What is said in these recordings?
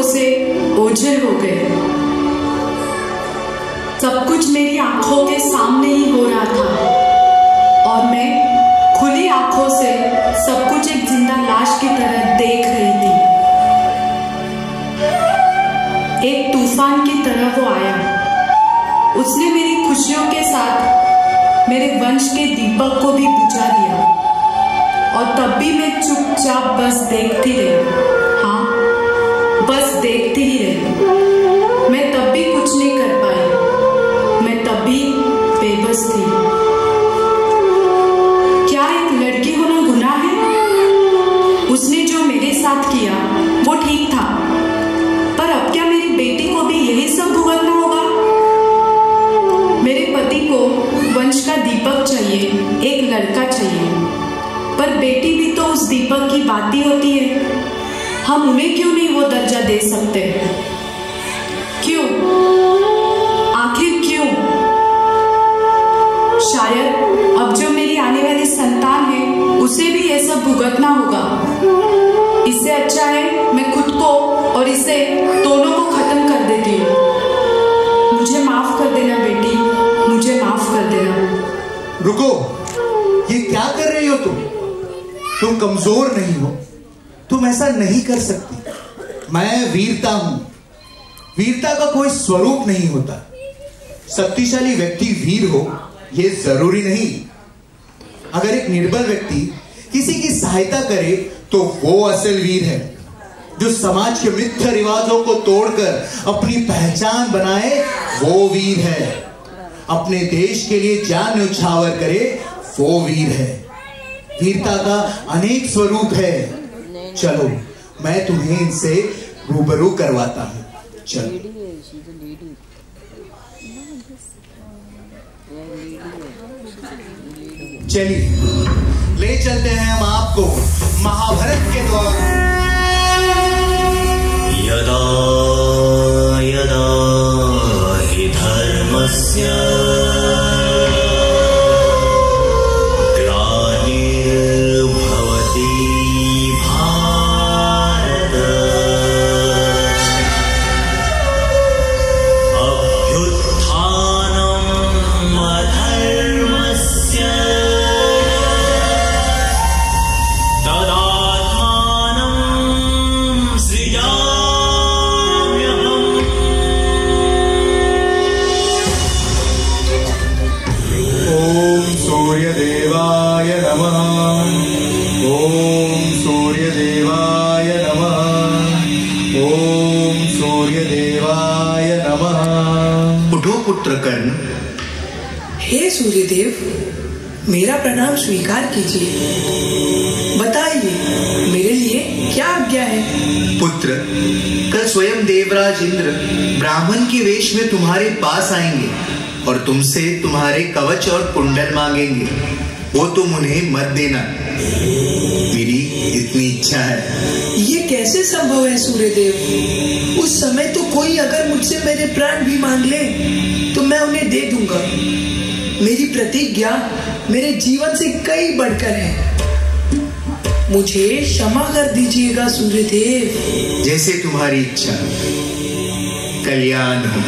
से ओझल हो गए। सब कुछ मेरी आंखों के सामने ही हो रहा था और मैं खुली आंखों से सब कुछ एक जिंदा लाश की तरह देख रही थी। एक तूफान की तरह वो आया। उसने मेरी खुशियों के साथ मेरे वंश के दीपक को भी बुझा दिया और तब भी मैं चुपचाप बस देखती रही। हाँ, बस देखती ही रही। मैं तब भी कुछ नहीं कर पाई। मैं तब भी बेबस थी। क्या एक लड़की होना गुनाह है? उसने जो मेरे साथ किया वो ठीक था, पर अब क्या मेरी बेटी को भी यही सब भुगतना होगा? मेरे पति को वंश का दीपक चाहिए, एक लड़का चाहिए, पर बेटी भी तो उस दीपक की बात ही होती है। हम उन्हें क्यों नहीं वो दर्जा दे सकते? क्यों? आखिर क्यों? शायद अब जो मेरी आने वाली संतान है उसे भी ये सब भुगतना होगा। इससे अच्छा है मैं खुद को और इसे दोनों को खत्म कर देती हूँ। मुझे माफ कर देना बेटी, मुझे माफ कर देना। रुको, ये क्या कर रही हो तुम? तुम कमजोर नहीं हो, तुम ऐसा नहीं कर सकती। मैं वीरता हूं। वीरता का कोई स्वरूप नहीं होता। शक्तिशाली व्यक्ति वीर हो ये जरूरी नहीं। अगर एक निर्बल व्यक्ति किसी की सहायता करे तो वो असल वीर है। जो समाज के मिथ्या रिवाजों को तोड़कर अपनी पहचान बनाए वो वीर है। अपने देश के लिए जान न्यौछावर करे वो वीर है। वीरता का अनेक स्वरूप है। चलो मैं तुम्हें इनसे रूबरू करवाता हूं। चलो चलिए ले चलते हैं हम आपको महाभारत के द्वार। यदा यदा हि धर्मस्य हे सूर्यदेव, मेरा प्रणाम स्वीकार कीजिए। बताइए मेरे लिए क्या आज्ञा है? पुत्र, कल स्वयं देवराज इंद्र ब्राह्मण के वेश में तुम्हारे पास आएंगे और तुमसे तुम्हारे कवच और कुंडल मांगेंगे। वो तुम उन्हें मत देना। मेरी इतनी इच्छा है। ये कैसे संभव है सूर्यदेव? उस समय तो कोई अगर मुझसे मेरे प्राण भी मांग ले तो मैं उन्हें दे दूंगा। मेरी प्रतिज्ञा मेरे जीवन से कई बढ़कर है। मुझे क्षमा कर दीजिएगा सूर्यदेव। जैसे तुम्हारी इच्छा। कल्याण हो।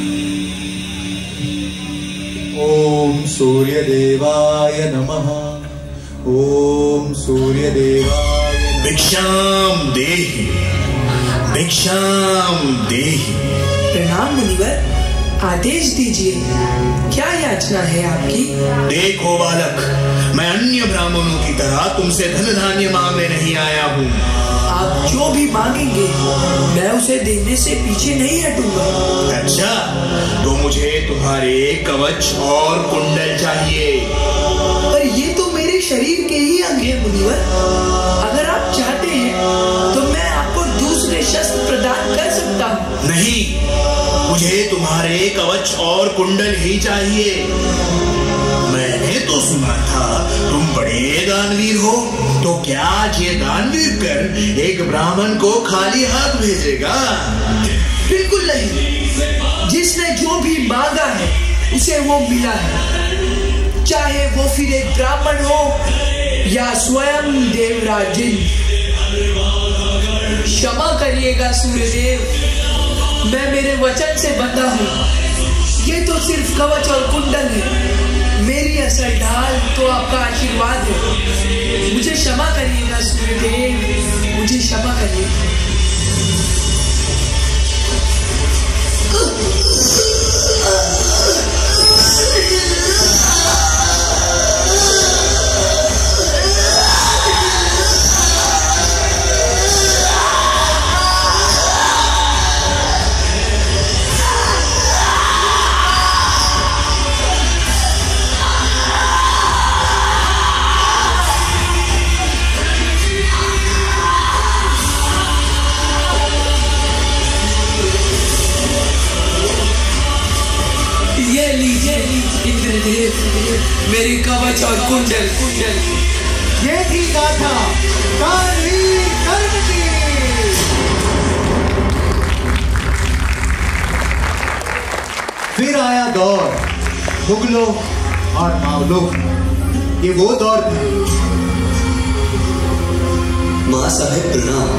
ओम सूर्यदेवाय नमः। ओम सूर्यदेवाय नमः। भिक्षाम देहि, भिक्षाम देहि। प्रणाम मुनिवर, आदेश दीजिए, क्या याचना है आपकी? देखो बालक, मैं अन्य ब्राह्मणों की तरह तुमसे धन धान्य मांगने नहीं आया हूँ। आप जो भी मांगेंगे मैं उसे देने से पीछे नहीं हटूंगा। अच्छा, तो मुझे तुम्हारे कवच और कुंडल चाहिए। पर ये तो मेरे शरीर के ही अंग है मुनिवर। अगर आप चाहते हैं तो मैं आपको दूसरे शस्त्र प्रदान कर सकता हूँ। नहीं, मुझे तुम्हारे कवच और कुंडल ही चाहिए। मैंने तो सुना था तुम बड़े दानवीर हो, तो क्या आज ये दानवीर कर एक ब्राह्मण को खाली हाथ भेजेगा? बिल्कुल नहीं। जिसने जो भी मांगा है उसे वो मिला है, चाहे वो फिर एक ब्राह्मण हो या स्वयं देवराज। क्षमा करिए करिएगा सूर्यदेव। मैं मेरे वचन से बंधा हूँ। ये तो सिर्फ कवच और कुंडल है, मेरी असल ढाल तो आपका आशीर्वाद है। मुझे क्षमा करिएगा सूर्यदेव, मुझे क्षमा करिए। मेरी कवच और कुंडल। ये थी गाथा कालवीर कर्ण की। फिर आया दौर मुगलों और मावलों। ये वो दौर था। मां साहेब प्रणाम।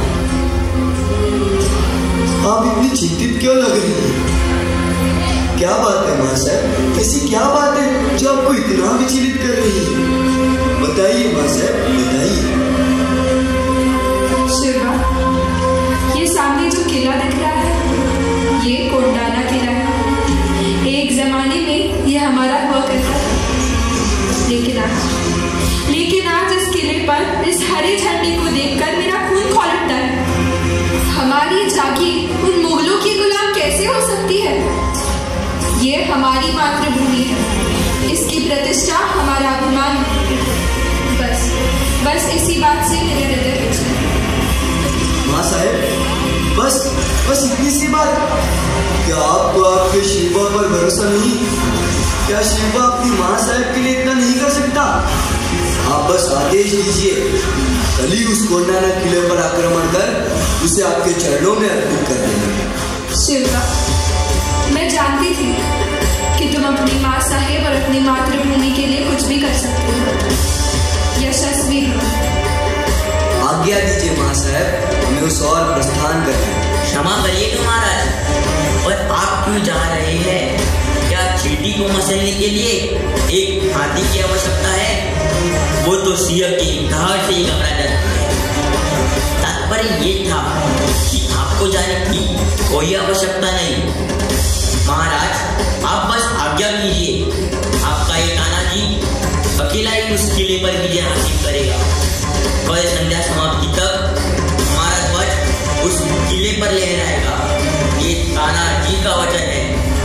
आप इतनी चिंतित क्यों लग रही हैं? क्या बात है मां साहब? ऐसी क्या बात है जो आपको इतना विचलित कर रही है? बताइए मां साहब, बताइए। शिवा, ये सामने जो किला दिख रहा है, ये कोंडाना किला है। एक जमाने में ये हमारा हुआ करता था, लेकिन आज इस किले पर इस हरे झंडे को देखकर मेरा खून खौल उठता है। हमारी जागीर उन मुगलों की गुलाम कैसे हो सकती है? ये हमारी मातृभूमि है, इसकी प्रतिष्ठा हमारा अभिमान है। बस इसी बात से मेरे हृदय में। मां साहेब, बस इतनी सी बात। क्या आपको आपके शिवा पर भरोसा नहीं? क्या शिवा अपनी मां साहेब के लिए इतना नहीं कर सकता? आप बस आदेश दीजिए, कल ही उस कोंडाना किले पर आक्रमण कर उसे आपके चरणों में अर्पित कर देंगे। शिवा, मैं जानती थी कि तुम अपनी माँ साहेब और अपनी मातृभूमि के लिए कुछ भी कर सकते हो। यशस्वी हो। आज्ञा दीजिए मां साहब, हमें उस और प्रस्थान करें। क्षमा करिएगा महाराज, और आप क्यों जा रहे हैं? क्या चींटी को मसलने के लिए एक हाथी की आवश्यकता है? वो तो सिंह की धार से ही घबरा जाती है। तात्पर्य ये था कि आपको जाने की कोई आवश्यकता नहीं। महाराज, आप बस आज्ञा कीजिए, आपका ये तानाजी अकेला ही उस किले पर विजय हासिल करेगा। कल संध्या समाप्ति तक हमारा ध्वज उस किले पर लहराएगा। ये तानाजी का वचन है।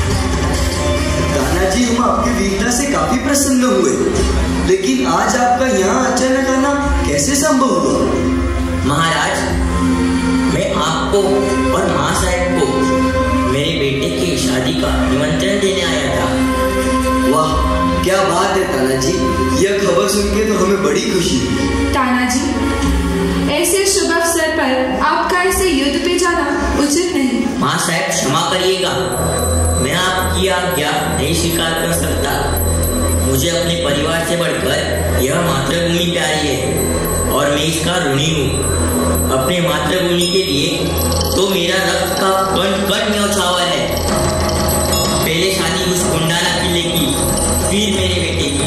तानाजी, हम आपकी वीरता से काफी प्रसन्न हुए, लेकिन आज आपका यहाँ अचानक आना कैसे संभव हुआ? महाराज, मैं आपको और माँ साहब को मेरे बेटे की शादी का निमंत्रण देने आया था। वाह, क्या बात है तानाजी, यह खबर सुन के तो हमें बड़ी खुशी हुई। तानाजी, ऐसे शुभ अवसर पर आपका ऐसे युद्ध पे जाना उचित नहीं। माँ साहब, क्षमा करिएगा, मैं आपकी आज्ञा नहीं स्वीकार कर सकता। मुझे अपने परिवार से बढ़कर यह मातृभूमि प्यारी है और मैं इसका ऋणी हूँ। अपने मातृभूमि के लिए तो मेरा रक्त का कण कण न्यौछावर है। पहले शादी उस कोंडाना किले की, फिर मेरे बेटे की।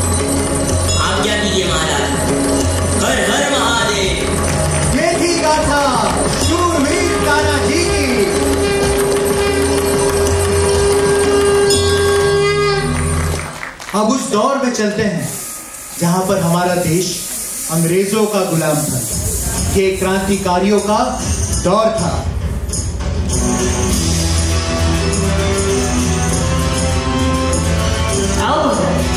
आज्ञा कीजिए महाराज। हर हर महादेव। ये थी गाथा शूरवीर तानाजी की। अब उस दौर में चलते हैं जहां पर हमारा देश अंग्रेजों का गुलाम था। ये क्रांतिकारियों का दौर था। आओ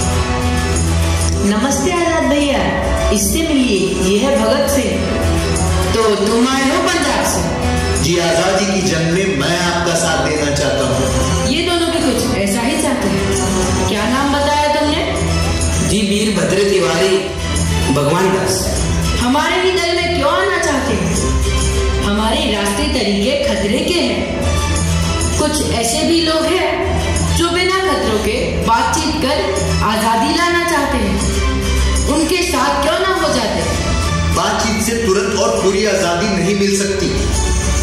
नमस्ते आजाद भैया, इससे मिलिए, ये है भगत सिंह। तो तुम आए हो पंजाब से? जी, आजादी की जंग में मैं आपका साथ देना चाहता हूँ। ये दोनों भी कुछ ऐसा ही चाहते हैं। क्या नाम बताया तुमने? जी, वीरभद्र तिवारी, भगवान दास। हमारे ही दल में क्यों आना चाहते हैं? हमारे रास्ते तरीके खतरे के हैं। कुछ ऐसे भी लोग हैं जो बिना खतरों के बातचीत कर आजादी लाना चाहते हैं। उनके साथ क्यों ना हो जाते? बातचीत से तुरंत और पूरी आजादी नहीं मिल सकती।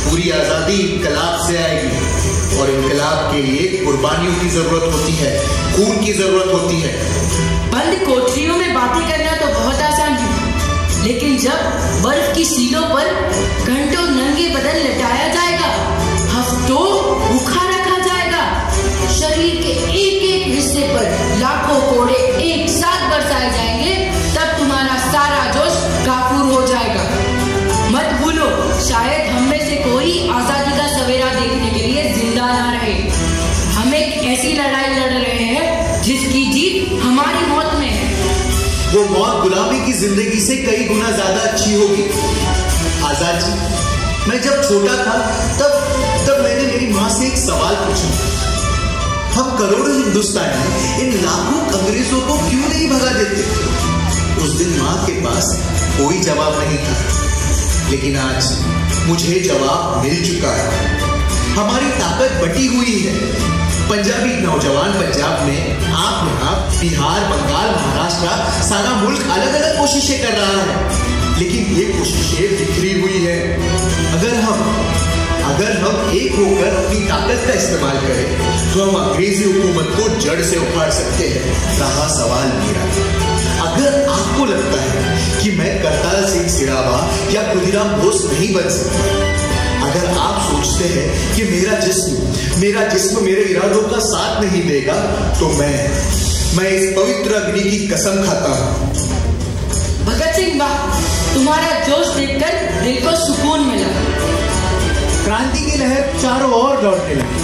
पूरी आजादी इनकलाब से आएगी और इनकलाब के लिए कुर्बानियों की जरूरत होती है, खून की जरूरत होती है। बंद कोठरियों में बातें करना तो बहुत आसान है, लेकिन जब बर्फ की सीलों पर घंटों नंगे बदन लटाया जाएगा, हफ्तों भूखा रखा जाएगा, शरीर के एक एक हिस्से पर लाखों कोड़े एक साथ बरसाए जाएंगे, तब तुम्हारा सारा जोश काफूर हो जाएगा। मत भूलो, शायद हम में से कोई आजादी का सवेरा देखने के लिए जिंदा ना रहे। हम एक ऐसी लड़ाई लड़ रहे हैं जिसकी जीत हमारी मौत में है। वो मौत गुलामी की जिंदगी से कई गुना ज्यादा अच्छी होगी। आजाद जी, मैं जब छोटा था तब मैंने मेरी माँ से एक सवाल पूछा, हम करोड़ों हिंदुस्तानी इन लाखों अंग्रेजों को क्यों नहीं भगा देते? उस दिन माँ के पास कोई जवाब नहीं था, लेकिन आज मुझे जवाब मिल चुका है। हमारी ताकत बटी हुई है। पंजाबी नौजवान पंजाब में, आप बिहार, बंगाल, महाराष्ट्र, सारा मुल्क अलग अलग कोशिशें कर रहा है, लेकिन ये कोशिशें बिखरी हुई है। अगर हम एक होकर अपनी ताकत का इस्तेमाल करें तो हम अंग्रेजी हुकूमत को जड़ से उखाड़ सकते हैं। रहा सवाल मेरा, अगर आपको लगता है कि मैं करतार सिंह सिरावा या खुदीराम बोस नहीं बन सकता, अगर आप सोचते हैं कि मेरा जिस्म मेरे इरादों का साथ नहीं देगा, तो मैं इस पवित्र अग्नि की कसम खाता हूं। भगत सिंह वाह, तुम्हारा जोश देखकर दिल को सुकून मिला। क्रांति की लहर चारों ओर दौड़ने लगी,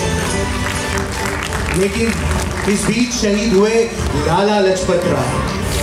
लेकिन इस बीच शहीद हुए लाला लाजपत राय।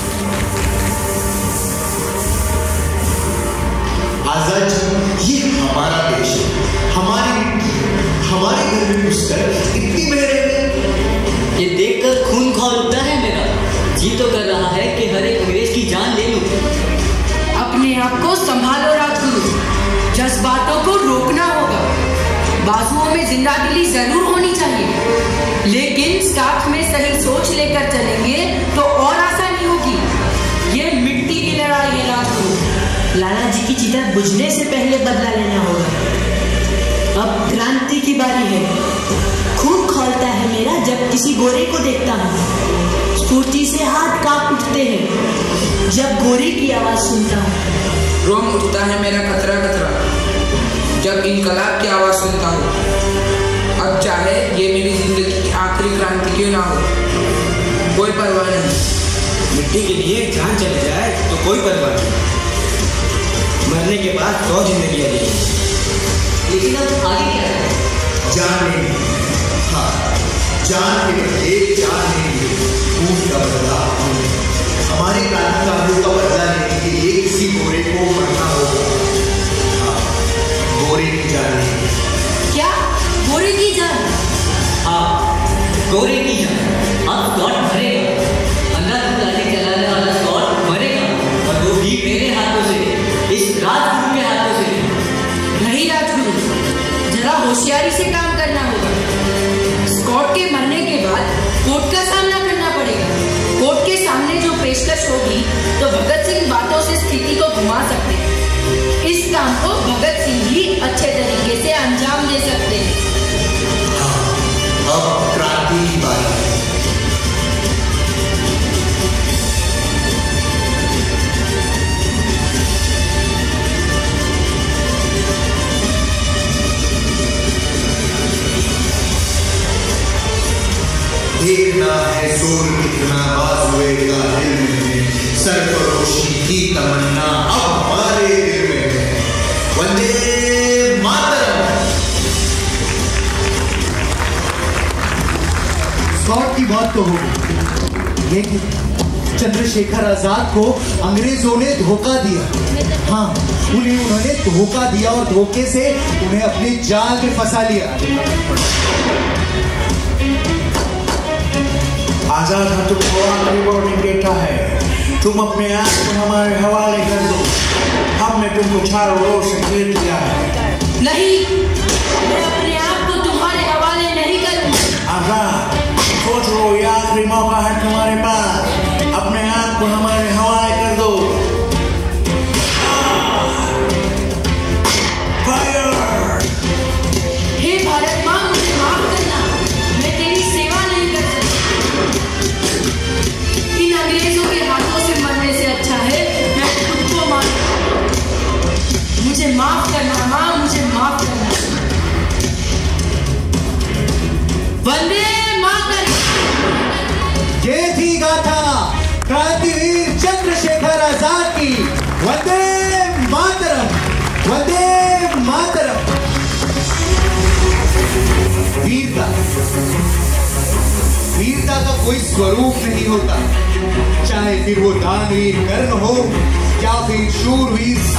आजाद जी, ये हमारा देश है, हमारी मिट्टी, हमारे घर में घुसकर इतनी मेहनत। ये देखकर खून खौल उठता है मेरा। जी तो कर रहा है कि हर एक अंग्रेज की जान ले लूं। अपने आप को संभालो राजगुरु, जज्बातों को रोकना होगा। बाजुओं में जिंदा दिली जरूर होनी चाहिए, लेकिन साथ में सही सोच लेकर चलेंगे तो और आसानी होगी। ये मिट्टी की लड़ाई है राजगुरु। लाला जी की चिता बुझने से पहले बदला लेना होगा। अब क्रांति की बारी है। खून खौलता है मेरा जब किसी गोरे को देखता हूँ। स्फूर्ति से हाथ कांप उठते हैं जब गोरे की आवाज सुनता हूँ। रोम उठता है मेरा खतरा खतरा जब इनकलाब की आवाज सुनता हूँ। अब चाहे ये मेरी जिंदगी की आखिरी क्रांति क्यों ना हो, कोई परवाह नहीं। मिट्टी के लिए जान चले जाए तो कोई परवाह नहीं, मरने के बाद 100 जिंदगी आ जाएगी। लेकिन अब आगे क्या है? जान लेंगे, हाँ, जान के बदले जान लेंगे। खून का बदला हमारे क्रांतिकारियों का बदला लेने के लिए किसी गोरे को मरना होगा। हाँ, गोरे की जान लेंगे। क्या गोरे की जान? हाँ, गोरे की जान। अब स्कॉट मरेगा, अल्लाह की लाठी चलाने वाला स्कॉट मरेगा, और वो भी मेरे हाथों से, इस राजगुरु के हाथों से। नहीं राजगुरु, जरा होशियारी से काम करना होगा। स्कॉट के मरने के बाद कोर्ट का सामना करना पड़ेगा। कोर्ट के सामने जो पेशकश होगी तो भगत सिंह बातों से स्थिति को घुमा सकते हैं। इस काम को भगत सिंह ही अच्छे तरीके से अंजाम दे सकते हैं। हाँ, अब क्रांति की बारी है। देखना है जोर कितना बाजुए का दिल में, सरफरोशी की तमन्ना अब हमारे दिल में है। वंदे मातरम। स्कॉट की मौत तो होगी, लेकिन चंद्रशेखर आजाद को अंग्रेजों ने धोखा दिया। हाँ, उन्होंने धोखा दिया और धोखे से उन्हें अपनी जाल में फंसा लिया। आजाद हम तुमको आखिरी वार्निंग देता है, तुम अपने आप को हमारे हवाले कर दो। हमने तुमको चारों ओर से घेर लिया है। नहीं, मैं अपने आप को तुम्हारे हवाले नहीं करूंगा। आजाद, सोच लो, ये आखिरी मौका है तुम्हारे पास, अपने आप को हमारे हवाले कर दो। फायर! मुझे माफ करना माँ, मुझे माफ करना। वंदे मातरम। ये थी गाथा क्रांतिवीर चंद्रशेखर आजाद की। वंदे मातरम, वंदे मातरम। वीरता, वीरता का कोई स्वरूप नहीं होता, चाहे फिर वो दानवीर कर्ण हो या फिर शूरवीर